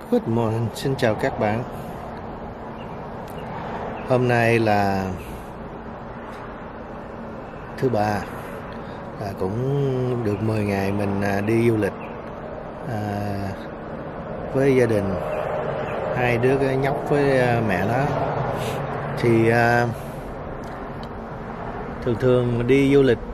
Good morning, xin chào các bạn. Hôm nay là thứ ba, cũng được 10 ngày mình đi du lịch với gia đình, hai đứa cái nhóc với mẹ nó. Thì thường đi du lịch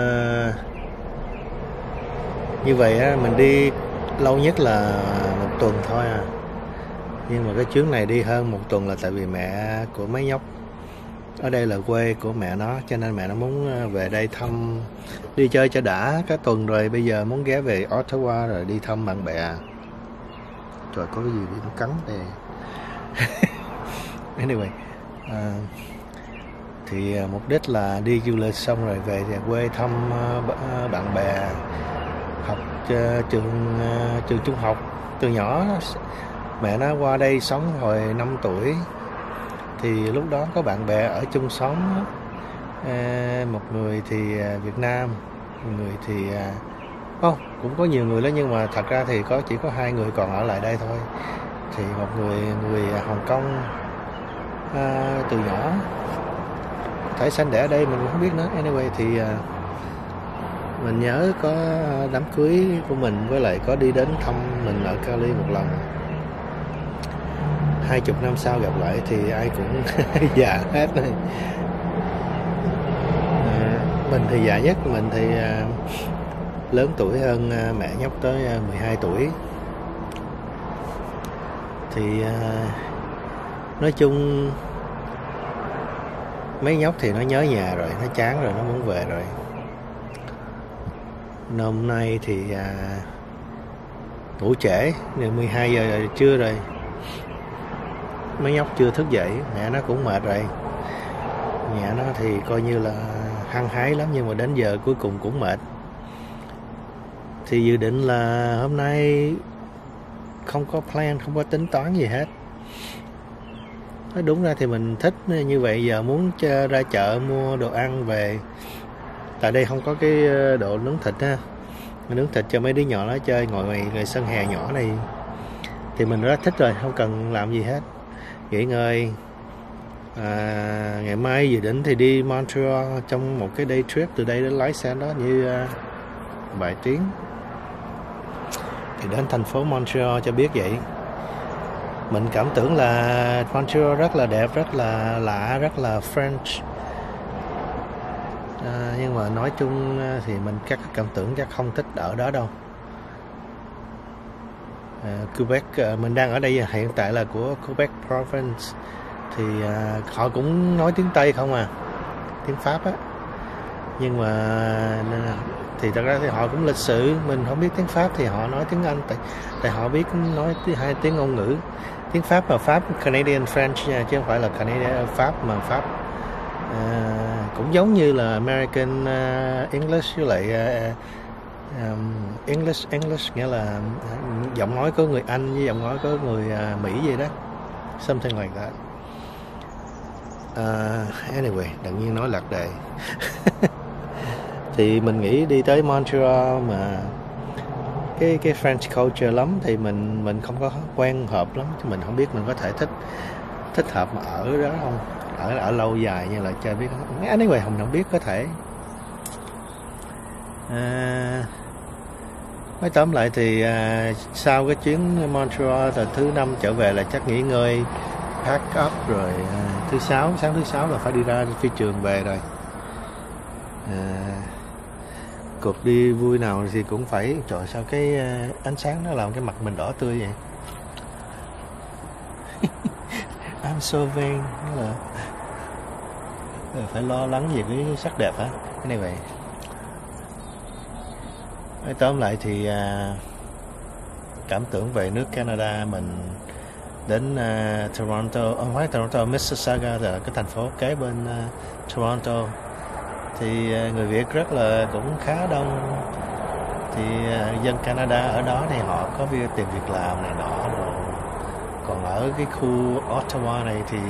như vậy á, mình đi lâu nhất là 1 tuần thôi à. Nhưng mà cái chuyến này đi hơn 1 tuần là tại vì mẹ của mấy nhóc ở đây là quê của mẹ nó, cho nên mẹ nó muốn về đây thăm, đi chơi cho đã. Cái tuần rồi bây giờ muốn ghé về Ottawa rồi đi thăm bạn bè. Trời, có cái gì nó cắn đây. Anyway, thì mục đích là đi du lịch xong rồi về quê thăm bạn bè, học trường trung học. Từ nhỏ mẹ nó qua đây sống hồi 5 tuổi, thì lúc đó có bạn bè ở chung xóm, một người thì Việt Nam, một người thì cũng có nhiều người đó, nhưng mà thật ra thì chỉ có 2 người còn ở lại đây thôi. Thì một người Hồng Kông từ nhỏ, có thể sanh đẻ ở đây mình cũng không biết nữa. Anyway thì mình nhớ có đám cưới của mình, với lại có đi đến thăm mình ở Cali một lần. 20 năm sau gặp lại thì ai cũng già hết rồi. Mình thì già nhất, mình thì lớn tuổi hơn mẹ nhóc tới 12 tuổi. Thì nói chung mấy nhóc thì nó nhớ nhà rồi, nó chán rồi, nó muốn về rồi. Hôm nay thì ngủ trễ, 12 giờ trưa rồi, mấy nhóc chưa thức dậy, mẹ nó cũng mệt rồi. Mẹ nó thì coi như là hăng hái lắm, nhưng mà đến giờ cuối cùng cũng mệt. Thì dự định là hôm nay không có plan, không có tính toán gì hết. Nói đúng ra thì mình thích như vậy, giờ muốn ra chợ mua đồ ăn về. Tại đây không có cái đồ nướng thịt ha, nướng thịt cho mấy đứa nhỏ nó chơi ngồi ngoài sân hè nhỏ này thì mình rất thích rồi, không cần làm gì hết, nghỉ ngơi. Ngày mai dự định thì đi Montreal trong một cái day trip, từ đây đến lái xe đó như vài tiếng thì đến thành phố Montreal cho biết vậy. Mình cảm tưởng là Montreal rất là đẹp, rất là lạ, rất là French. Nhưng mà nói chung thì mình các cảm tưởng chắc không thích ở đó đâu. Quebec, mình đang ở đây hiện tại là của Quebec Province, thì họ cũng nói tiếng Tây không à, tiếng Pháp á. Nhưng mà thì thật ra thì họ cũng lịch sự, mình không biết tiếng Pháp thì họ nói tiếng Anh, tại họ biết nói 2 tiếng ngôn ngữ. Tiếng Pháp mà Pháp Canadian French nha, chứ không phải là Canadian Pháp mà Pháp cũng giống như là American English, với lại English nghĩa là giọng nói có người Anh với giọng nói có người Mỹ vậy đó, something like that. Anyway, đừng nhiên nói lạc đề. Thì mình nghĩ đi tới Montreal mà cái French culture lắm thì mình không có quen hợp lắm, chứ mình không biết mình có thể thích hợp mà ở đó không, ở lâu dài như là chơi biết. Anyway, không biết, có thể. Nói tóm lại thì sau cái chuyến Montreal từ thứ 5 trở về là chắc nghỉ ngơi, pack up rồi. Sáng thứ 6 là phải đi ra phi trường về rồi. Cuộc đi vui nào thì cũng phải. Trời, sao cái ánh sáng nó làm cái mặt mình đỏ tươi vậy? I'm so vain, là phải lo lắng về cái sắc đẹp hả? Cái này vậy. Nói tóm lại thì cảm tưởng về nước Canada, mình đến Toronto, không phải Toronto, Mississauga là cái thành phố kế bên Toronto. Thì người Việt rất là cũng khá đông. Thì dân Canada ở đó thì họ có tìm việc làm này nọ rồi. Còn ở cái khu Ottawa này thì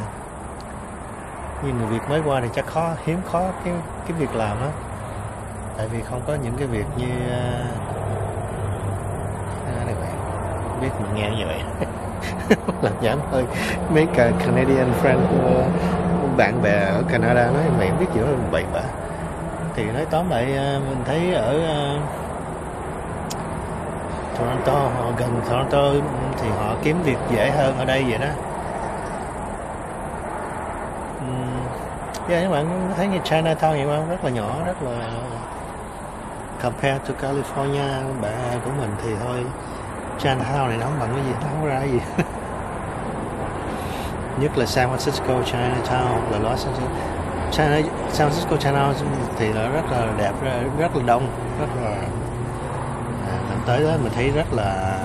như người Việt mới qua thì chắc hiếm có cái việc làm đó. Tại vì không có những cái việc như này vậy. biết mình nghe như vậy. Làm giảm hơi mấy cả Canadian friend của bạn bè ở Canada nói mày không biết gì đó bậy bạ. Thì nói tóm lại mình thấy ở Toronto, họ gần Toronto thì họ kiếm việc dễ hơn ở đây vậy đó. Các bạn thấy như Chinatown vậy không? Rất là nhỏ, rất là compare to California bạn của mình thì thôi. Chinatown này nó không bằng cái gì, nó không ra cái gì. Nhất là San Francisco Chinatown hoặc là Los Angeles. San Francisco Chinatown thì là rất là đẹp, rất là đông, rất là mình tới đó mình thấy rất là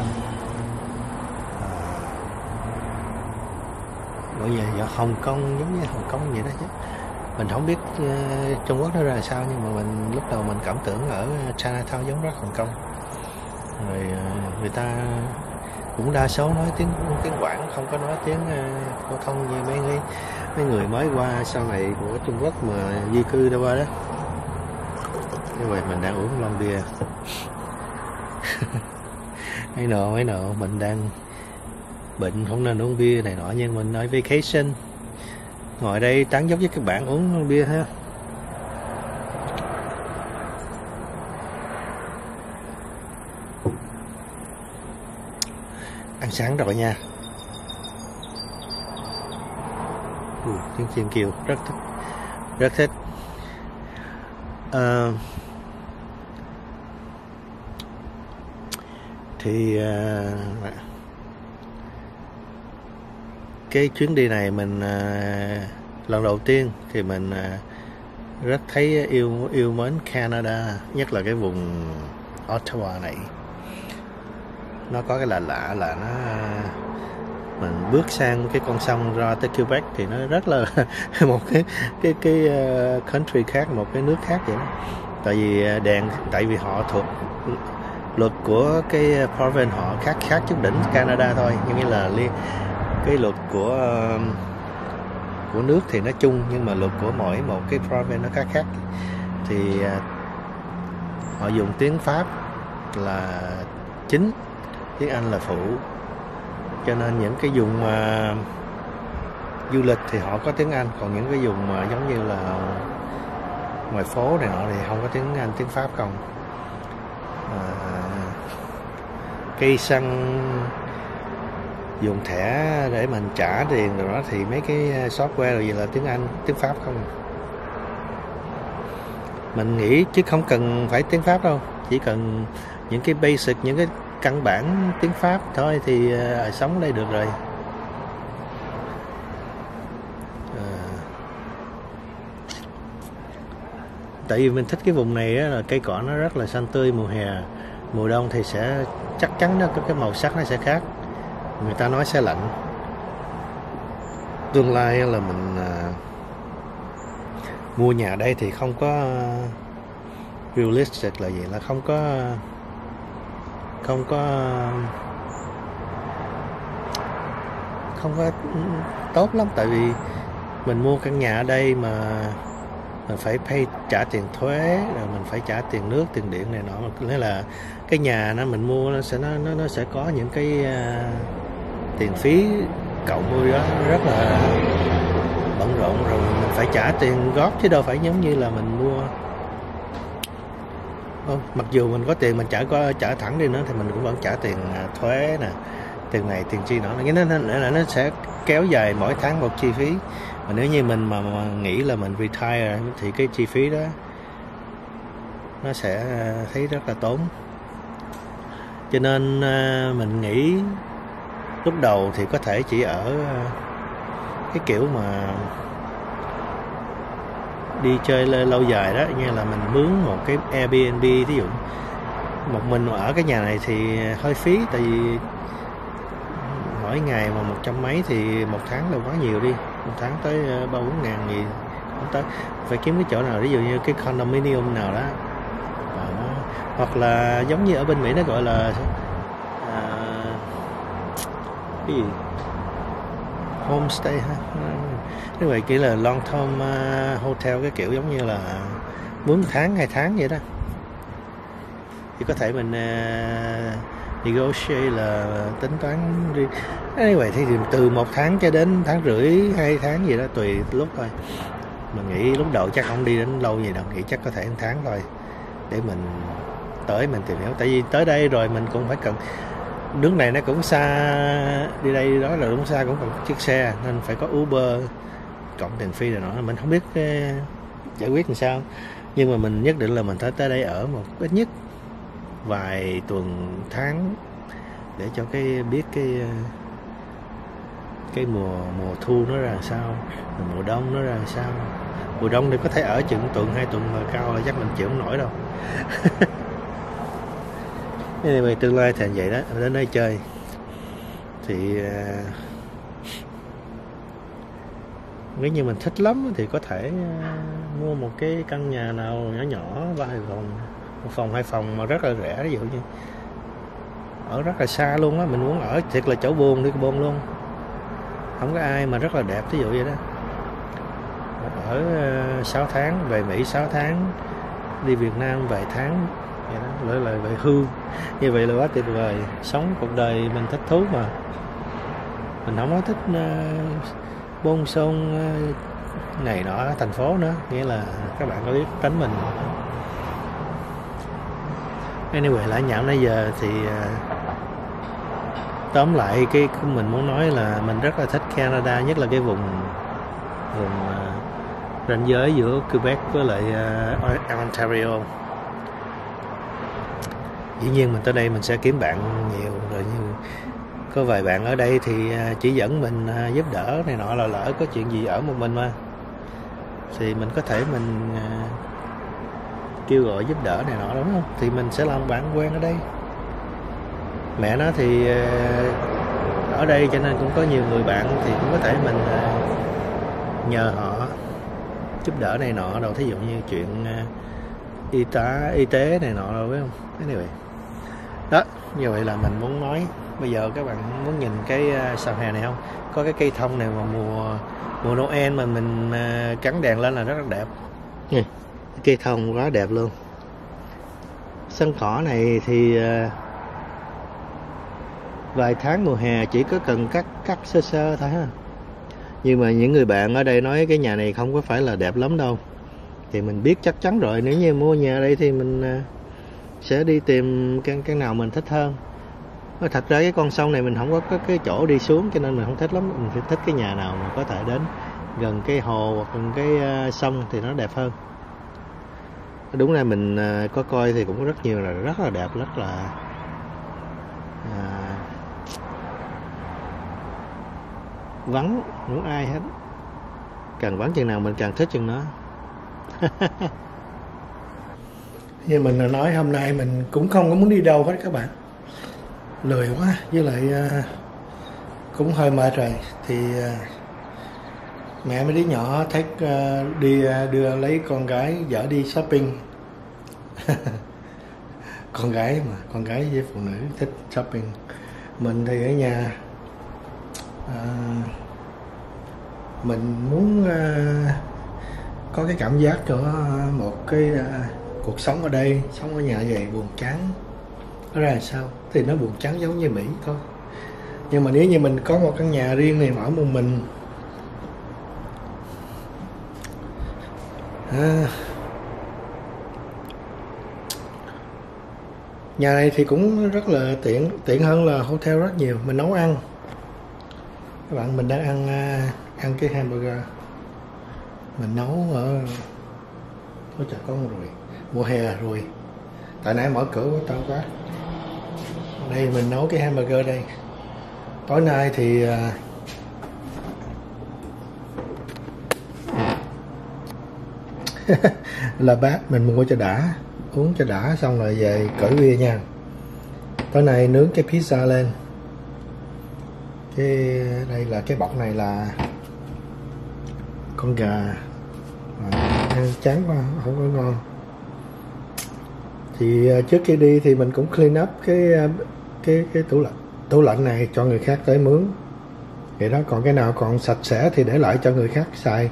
gọi gì Hồng Kông, giống như Hồng Kông vậy đó chứ. Mình không biết Trung Quốc nó ra sao, nhưng mà mình lúc đầu mình cảm tưởng ở Chinatown giống rất Hồng Kông. Rồi người ta cũng đa số nói tiếng Quảng, không có nói tiếng phổ thông như mấy người mới qua sau này của Trung Quốc mà di cư ra qua đó. Như vậy mình đang uống lon bia. mấy nọ mình đang bệnh không nên uống bia này nọ, nhưng mình ở vacation ngồi đây tán dốc với các bạn uống bia ha. Ăn sáng rồi nha. Tiếng chim kêu rất thích. Thì cái chuyến đi này mình lần đầu tiên thì mình rất thấy yêu mến Canada, nhất là cái vùng Ottawa này. Nó có cái lạ là nó mình bước sang cái con sông ra tới Quebec thì nó rất là một cái country khác, một cái nước khác vậy đó. Tại vì họ thuộc luật của cái province họ khác chút đỉnh Canada thôi, như là cái luật của nước thì nó chung, nhưng mà luật của mỗi một cái province nó khác. Thì họ dùng tiếng Pháp là chính, tiếng Anh là phụ, cho nên những cái vùng du lịch thì họ có tiếng Anh, còn những cái vùng giống như là ngoài phố này nọ thì không có tiếng Anh, tiếng Pháp không. Cây xăng dùng thẻ để mình trả tiền rồi đó thì mấy cái software rồi gì là tiếng Anh, tiếng Pháp không. Mình nghĩ chứ không cần phải tiếng Pháp đâu, chỉ cần những cái basic, những cái căn bản tiếng Pháp thôi thì sống ở đây được rồi. Tại vì mình thích cái vùng này á, là cây cỏ nó rất là xanh tươi mùa hè. Mùa đông thì sẽ chắc chắn nó có cái màu sắc nó sẽ khác, người ta nói sẽ lạnh. Tương lai là mình mua nhà đây thì không có realistic là gì, là không có tốt lắm. Tại vì mình mua căn nhà ở đây mà mình phải trả tiền thuế, rồi mình phải trả tiền nước, tiền điện này nọ. Nghĩa là cái nhà nó mình mua nó sẽ có những cái tiền phí cộng vô đó rất là bận rộn, rồi mình phải trả tiền góp chứ đâu phải giống như là mình mua. Mặc dù mình có tiền mình trả thẳng đi nữa thì mình cũng vẫn trả tiền thuế nè, tiền này tiền chi nữa, nó sẽ kéo dài mỗi tháng một chi phí. Mà nếu như mình mà nghĩ là mình retire thì cái chi phí đó nó sẽ thấy rất là tốn. Cho nên mình nghĩ lúc đầu thì có thể chỉ ở cái kiểu mà đi chơi lâu dài đó, như là mình mướn một cái Airbnb, ví dụ một mình ở cái nhà này thì hơi phí. Tại vì mỗi ngày mà 100 mấy thì một tháng đâu quá nhiều đi, một tháng tới 3-4 ngàn gì không tới. Phải kiếm cái chỗ nào ví dụ như cái condominium nào đó, hoặc là giống như ở bên Mỹ nó gọi là cái gì homestay ha, như vậy kiểu là long term hotel, cái kiểu giống như là mướn 1 tháng 2 tháng vậy đó. Thì có thể mình negotiate là tính toán đi. Anyway thì từ 1 tháng cho đến 1,5 tháng 2 tháng gì đó tùy lúc thôi. Mình nghĩ lúc đầu chắc không đi đến lâu gì đâu, nghĩ chắc có thể 1 tháng thôi để mình tới mình tìm hiểu. Tại vì tới đây rồi mình cũng phải cần, nước này nó cũng xa, đi đây đó là đúng xa, cũng cần chiếc xe nên phải có Uber cộng tiền phí rồi nó mình không biết giải quyết làm sao, nhưng mà mình nhất định là mình phải tới đây ở một ít nhất vài tuần tháng để cho biết cái mùa thu nó ra làm sao, mùa đông nó ra làm sao. Mùa đông thì có thể ở chừng tuần 2 tuần mà cao là chắc mình chịu không nổi đâu. Anyway, tương lai thành vậy đó, đến đây chơi thì nếu như mình thích lắm thì có thể mua một cái căn nhà nào nhỏ nhỏ 3 phòng, 1 phòng 2 phòng mà rất là rẻ, ví dụ như ở rất là xa luôn á, mình muốn ở thiệt là chỗ buồn đi buồn luôn, không có ai mà rất là đẹp, ví dụ vậy đó. Ở 6 tháng về Mỹ 6 tháng, đi Việt Nam vài tháng vậy đó, lại về hưu, như vậy là quá tuyệt vời. Sống cuộc đời mình thích thú mà, mình không có thích bôn xôn này nọ ở thành phố nữa, nghĩa là các bạn có biết tránh mình. Anyway, lại nhảm nãy giờ thì tóm lại cái mình muốn nói là mình rất là thích Canada, nhất là cái vùng ranh giới giữa Quebec với lại Ontario. Dĩ nhiên mình tới đây mình sẽ kiếm bạn nhiều rồi, nhưng có vài bạn ở đây thì chỉ dẫn mình giúp đỡ này nọ, là lỡ có chuyện gì ở một mình mà thì mình có thể mình kêu gọi giúp đỡ này nọ, đúng không? Thì mình sẽ làm bạn quen ở đây. Mẹ nó thì ở đây cho nên cũng có nhiều người bạn, thì cũng có thể mình nhờ họ giúp đỡ này nọ đâu, thí dụ như chuyện y tế này nọ đâu, biết không? Anyway, đó, như vậy là mình muốn nói. Bây giờ các bạn muốn nhìn cái sao hè này không? Có cái cây thông này mà mùa Noel mà mình cắn đèn lên là rất là đẹp. Cái cây thông quá đẹp luôn. Sân cỏ này thì vài tháng mùa hè chỉ có cần cắt sơ sơ thôi ha. Nhưng mà những người bạn ở đây nói cái nhà này không có phải là đẹp lắm đâu, thì mình biết chắc chắn rồi. Nếu như mua nhà ở đây thì mình sẽ đi tìm cái nào mình thích hơn. Thật ra cái con sông này mình không có cái chỗ đi xuống, cho nên mình không thích lắm. Mình phải thích cái nhà nào mà có thể đến gần cái hồ hoặc gần cái sông thì nó đẹp hơn. Đúng ra mình có coi thì cũng rất nhiều, là rất là đẹp, rất là vắng, không ai hết. Càng vắng chừng nào mình càng thích chừng đó. Như mình đã nói, hôm nay mình cũng không có muốn đi đâu hết các bạn, lười quá, với lại cũng hơi mệt rồi. Thì mẹ mấy đứa nhỏ thích đi đưa lấy con gái dở đi shopping. Con gái với phụ nữ thích shopping. Mình thì ở nhà, mình muốn có cái cảm giác của một cái cuộc sống ở đây, sống ở nhà vậy buồn chán. Nó ra làm sao? Thì nó buồn chán giống như Mỹ thôi. Nhưng mà nếu như mình có một căn nhà riêng này, ở một mình, nhà này thì cũng rất là tiện hơn là hotel rất nhiều. Mình nấu ăn, các bạn, mình đang ăn cái hamburger mình nấu ở chợ con rồi, mùa hè rồi, tại nãy mở cửa của tao quá. Đây mình nấu cái hamburger đây. Tối nay thì là bát mình mua cho đã, uống cho đã xong rồi về cởi bia nha. Tối nay nướng cái pizza lên. Cái đây là cái bọc này là con gà, ăn chán quá, không có ngon. Thì trước khi đi thì mình cũng clean up cái tủ lạnh này cho người khác tới mướn. Vậy đó, còn cái nào còn sạch sẽ thì để lại cho người khác xài.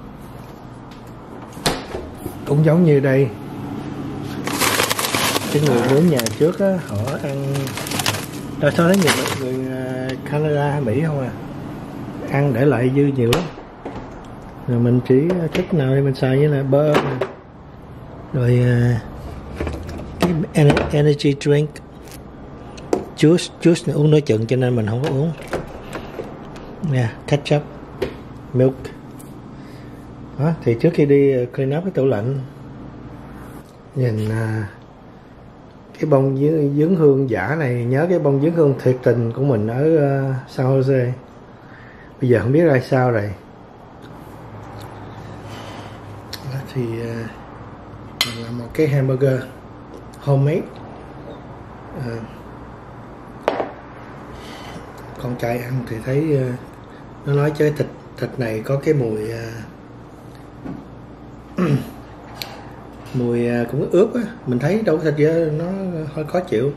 Cũng giống như đây, cái người mướn nhà trước á, họ ăn Rồi sao thấy người Canada hay Mỹ không à, ăn để lại dư nhiều lắm. Rồi mình chỉ thích nào thì mình xài như là bơ này. Rồi cái energy drink, juice này uống nửa chừng cho nên mình không có uống nha. Ketchup, milk đó. Thì trước khi đi clean up cái tủ lạnh, nhìn cái bông dưỡng hương giả này nhớ cái bông dưỡng hương thiệt tình của mình ở San Jose. Bây giờ không biết ra sao rồi. Đó thì mình làm một cái hamburger homemade. Con trai ăn thì thấy nó nói chơi thịt này có cái mùi mùi cũng ướp á, mình thấy đâu có thịt gì nó hơi khó chịu.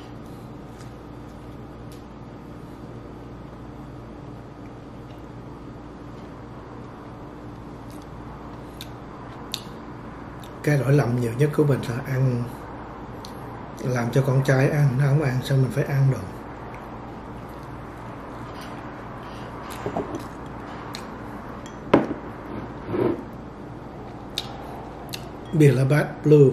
Cái lỗi lầm nhiều nhất của mình là ăn, làm cho con trai ăn, nó không ăn sao mình phải ăn được. Biệt là bát blue.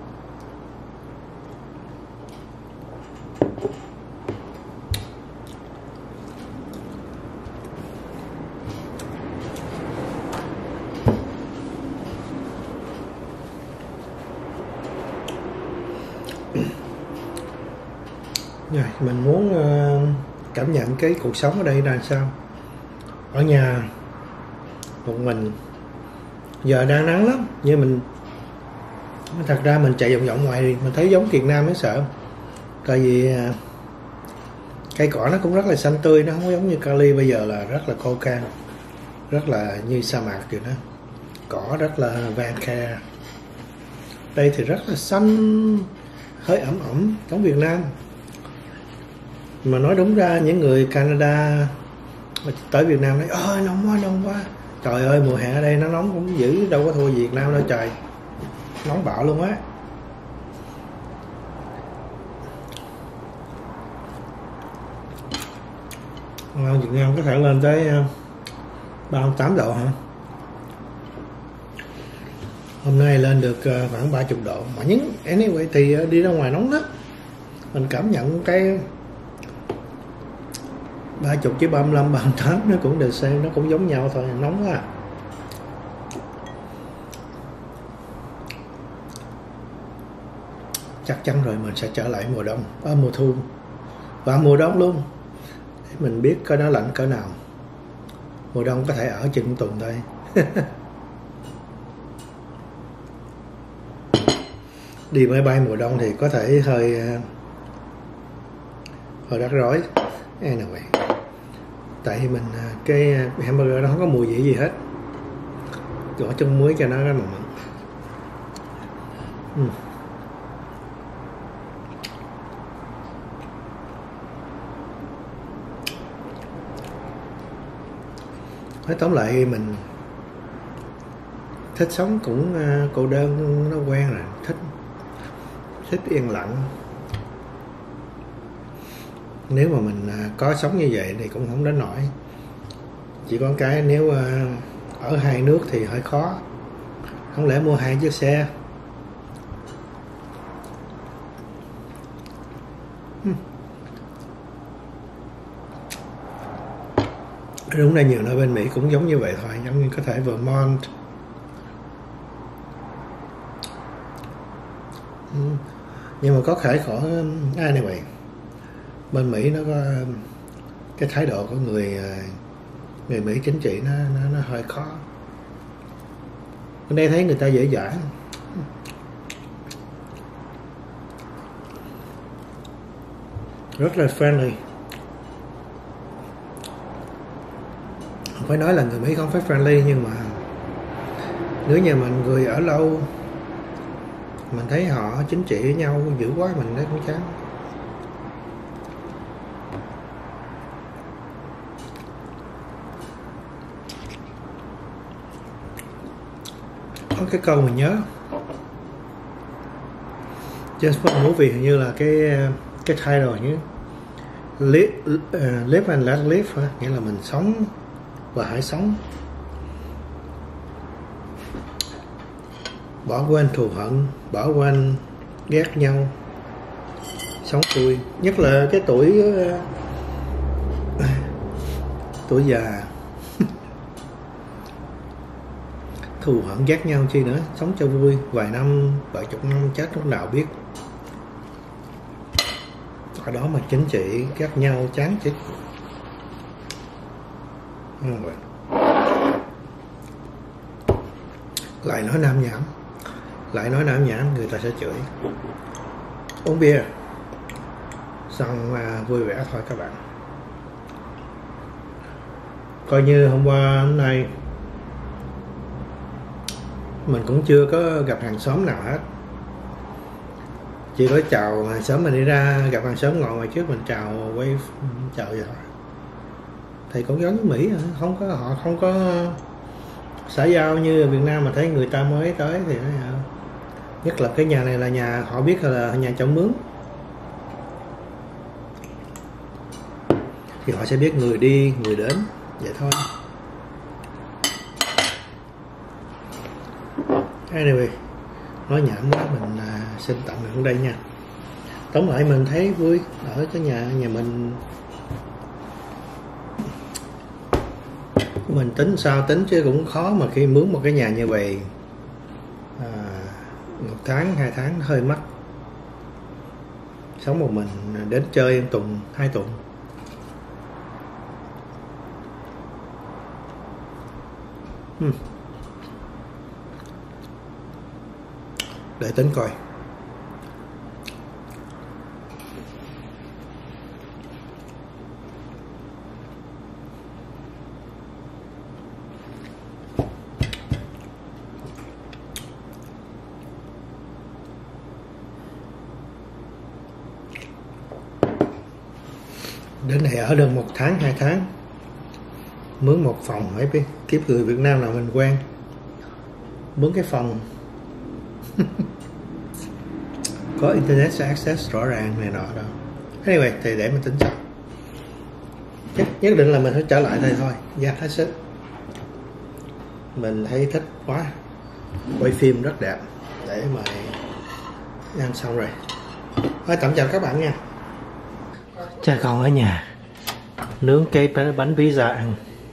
Rồi, mình muốn cảm nhận cái cuộc sống ở đây là sao. Ở nhà một mình, giờ đang nắng lắm, nhưng mình thật ra mình chạy vòng vòng ngoài thì mình thấy giống Việt Nam mới sợ. Tại vì cây cỏ nó cũng rất là xanh tươi, nó không có giống như Cali bây giờ là rất là khô khan, rất là như sa mạc vậy đó. Cỏ rất là vàng khe. Đây thì rất là xanh, hơi ẩm ẩm giống Việt Nam. Mà nói đúng ra những người Canada tới Việt Nam nói ơi nóng quá. Trời ơi mùa hè ở đây nó nóng cũng dữ, đâu có thua Việt Nam đâu trời. Nóng bạo luôn á. Việt Nam có thể lên tới 38 độ hả? Hôm nay lên được khoảng 30 độ. Mà những anyway thì đi ra ngoài nóng lắm. Mình cảm nhận cái 30 chứ 35, 38 nó cũng đều xem, nó cũng giống nhau thôi, nóng quá. Chắc chắn rồi mình sẽ trở lại mùa đông, mùa thu và mùa đông luôn, để mình biết coi nó lạnh cỡ nào. Mùa đông có thể ở chừng tuần thôi. Đi máy bay mùa đông thì có thể hơi rắc rối. Anyway, tại vì mình cái hamburger nó không có mùi gì hết, bỏ chung muối cho nó cái mặn. Nói tóm lại mình thích sống cũng cô đơn, nó quen rồi, thích yên lặng. Nếu mà mình có sống như vậy thì cũng không đến nổi. Chỉ có cái nếu ở hai nước thì hơi khó. Không lẽ mua hai chiếc xe. Đúng là nhiều nơi bên Mỹ cũng giống như vậy thôi, giống như có thể Vermont. Nhưng mà có khởi khổ. Anyway, bên Mỹ nó có cái thái độ của người Mỹ chính trị nó hơi khó. Bên đây thấy người ta dễ dãi, rất là friendly. Không phải nói là người Mỹ không phải friendly, nhưng mà nếu như mình người ở lâu, mình thấy họ chính trị với nhau dữ quá, mình thấy cũng chán. Có cái câu mình nhớ Just for movie, hình như là cái title như live and let live, nghĩa là mình sống và hãy sống, bỏ quên thù hận, bỏ quên ghét nhau, sống vui. Nhất là cái tuổi già thù hận ghét nhau chi nữa, sống cho vui, vài năm, vài chục năm chết lúc nào biết. Ở đó mà chính trị ghét nhau chán chết. Lại nói nam nhảm, người ta sẽ chửi. Uống bia xong vui vẻ thôi các bạn. Coi như hôm nay mình cũng chưa có gặp hàng xóm nào hết, chỉ có chào hàng xóm, mình đi ra gặp hàng xóm ngồi ngoài trước mình chào, quay chào vậy thôi. Thì cũng giống như Mỹ, họ không có xã giao như ở Việt Nam, mà thấy người ta mới tới thì nhất là cái nhà này là nhà họ biết là nhà trọ mướn, thì họ sẽ biết người đi người đến vậy thôi. Anyway, nói nhảm quá, mình xin tạm ngừng đây nha. Tóm lại mình thấy vui ở cái nhà mình tính sao tính chứ cũng khó mà khi mướn một cái nhà như vậy 1 tháng 2 tháng hơi mắc. Sống một mình đến chơi tuần 2 tuần. Để tính coi. Đến này ở được 1 tháng 2 tháng, mướn một phòng, mấy kiếp người Việt Nam nào mình quen mướn cái phòng có internet access rõ ràng này nọ đâu. Anyway, thì để mình tính sau. Nhất định là mình phải trở lại đây thôi. Yeah, that's it. Mình thấy thích quá, quay phim rất đẹp. Để mà ăn xong rồi. Thôi tạm chào các bạn nha. Cha con ở nhà nướng cái bánh pizza ăn.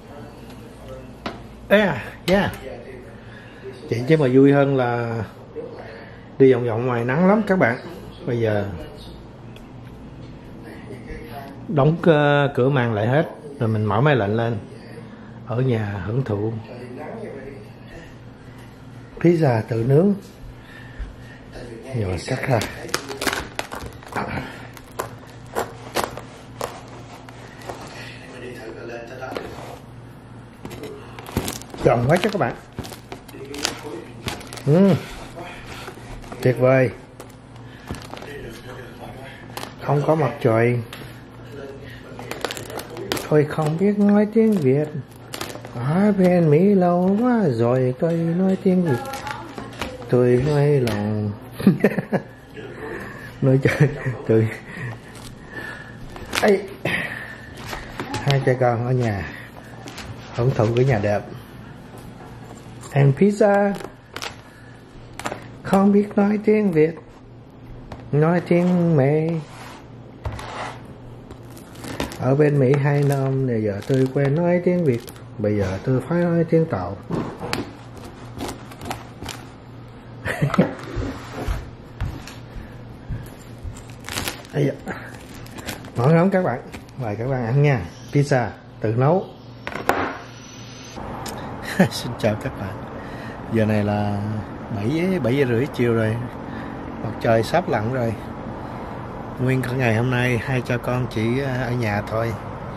Yeah. Chuyện chứ mà vui hơn là đi vòng vòng ngoài nắng lắm các bạn. Bây giờ đóng cửa màn lại hết rồi mình mở máy lạnh lên, ở nhà hưởng thụ pizza tự nướng. Giờ mình cắt ra. Giòn quá chứ các bạn. Tuyệt vời. Không có mặt trời. Tôi không biết nói tiếng Việt. Ở bên Mỹ lâu quá rồi tôi nói tiếng Việt. Tôi nói lòng nói chơi tôi. Ê. Hai cha con ở nhà hưởng thụ cái nhà đẹp, ăn pizza, không biết nói tiếng Việt, nói tiếng mẹ. Ở bên Mỹ 2 năm, bây giờ tôi quen nói tiếng Việt, bây giờ tôi phải nói tiếng Tàu. Ngon lắm các bạn, mời các bạn ăn nha. Pizza tự nấu. Xin chào các bạn. Giờ này là 7 giờ rưỡi chiều rồi, mặt trời sắp lặn rồi. Nguyên cả ngày hôm nay hai cha con chỉ ở nhà thôi.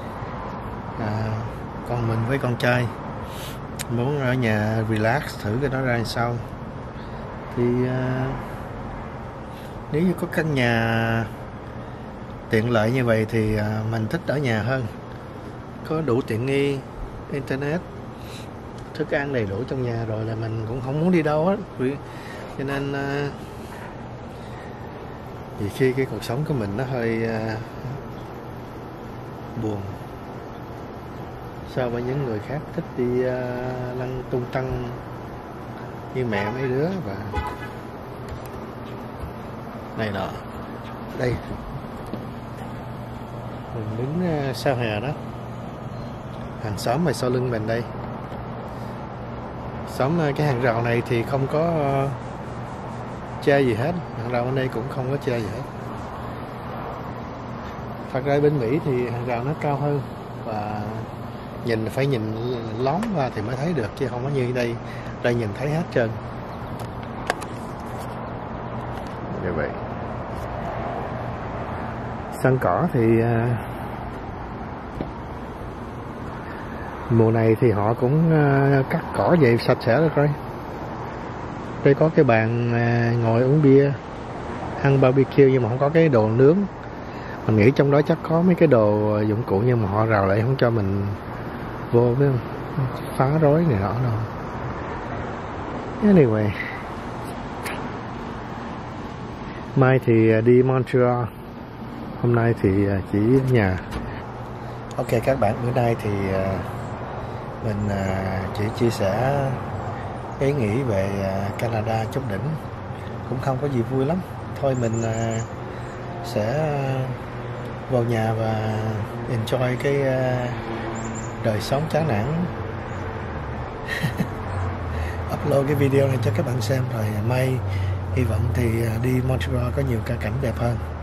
Con mình với con trai muốn ở nhà relax thử cái đó ra sao. Thì nếu như có căn nhà tiện lợi như vậy thì mình thích ở nhà hơn, có đủ tiện nghi, internet, thức ăn đầy đủ trong nhà rồi là mình cũng không muốn đi đâu hết. Cho nên vì khi cái cuộc sống của mình nó hơi buồn so với những người khác thích đi lăn tung tăng như mẹ mấy đứa và này nọ. Đây mình đứng sau hè đó, hàng xóm này sau lưng mình đây. Xóm cái hàng rào này thì không có che gì hết, hàng rào bên đây cũng không có che gì hết. Thật ra bên Mỹ thì hàng rào nó cao hơn và phải nhìn lóm qua thì mới thấy được, chứ không có như đây. Đây nhìn thấy hết trơn. Như vậy. Sân cỏ thì mùa này thì họ cũng cắt cỏ vậy sạch sẽ được rồi. Đây có cái bàn ngồi uống bia, ăn barbecue nhưng mà không có cái đồ nướng. Mình nghĩ trong đó chắc có mấy cái đồ dụng cụ nhưng mà họ rào lại không cho mình vô, biết không? Phá rối này nọ đâu. Anyway, mai thì đi Montreal, hôm nay thì chỉ ở nhà. Ok các bạn, bữa nay thì mình chỉ chia sẻ ý nghĩ về Canada chốt đỉnh, cũng không có gì vui lắm. Thôi mình sẽ vào nhà và enjoy cái đời sống chán nản. Upload cái video này cho các bạn xem rồi mai hy vọng thì đi Montreal có nhiều ca cảnh đẹp hơn.